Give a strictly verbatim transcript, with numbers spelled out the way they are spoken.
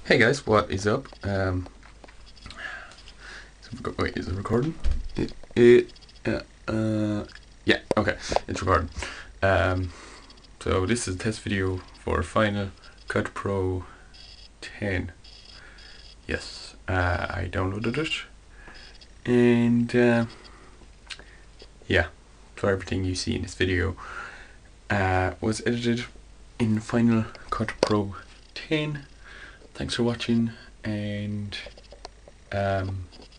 Hey guys, what is up? Um, wait, is it recording? It, it uh, uh, yeah, okay, it's recording. Um, so this is a test video for Final Cut Pro ten. Yes, uh, I downloaded it, and uh, yeah, so everything you see in this video uh, was edited in Final Cut Pro ten. Thanks for watching, and um,